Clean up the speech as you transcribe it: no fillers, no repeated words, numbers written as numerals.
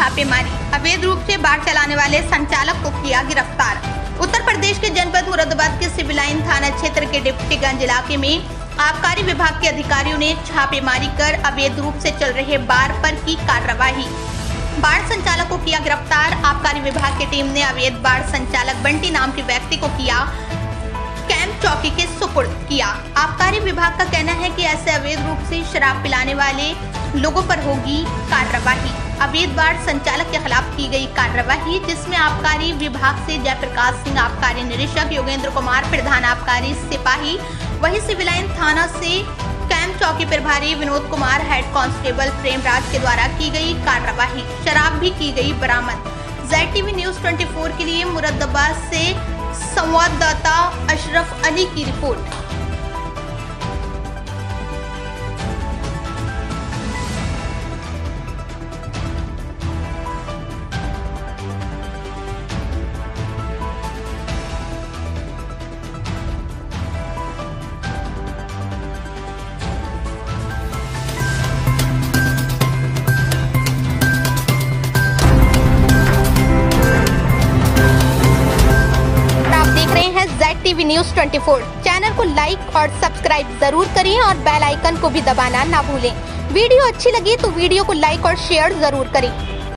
छापेमारी, अवैध रूप से बाढ़ चलाने वाले संचालक को किया गिरफ्तार। उत्तर प्रदेश के जनपद मुरादाबाद के सिविल लाइन थाना क्षेत्र के डिप्टीगंज इलाके में आबकारी विभाग के अधिकारियों ने छापेमारी कर अवैध रूप से चल रहे बाढ़ पर की कार्रवाई। बाढ़ संचालक को किया गिरफ्तार। आबकारी विभाग की टीम ने अवैध बाढ़ संचालक बंटी नाम के व्यक्ति को किया कैंप चौकी के सुपुर्द किया। आबकारी विभाग का कहना है कि ऐसे अवैध रूप से शराब पिलाने वाले लोगों पर होगी कार्रवाई। अवैध बाढ़ संचालक के खिलाफ की गई कार्रवाई, जिसमें आबकारी विभाग से जयप्रकाश सिंह, आबकारी निरीक्षक योगेंद्र कुमार, प्रधान आबकारी सिपाही, वही सिविल लाइन थाना से कैंप चौकी प्रभारी विनोद कुमार, हेड कांस्टेबल प्रेमराज के द्वारा की गई कार्रवाई। शराब भी की गई बरामद। ZTV न्यूज़ 24 के लिए मुरादाबाद से संवाददाता अशरफ अली की रिपोर्ट। ZTV न्यूज़ 24 चैनल को लाइक और सब्सक्राइब जरूर करें और बेल आइकन को भी दबाना ना भूलें। वीडियो अच्छी लगी तो वीडियो को लाइक और शेयर जरूर करें।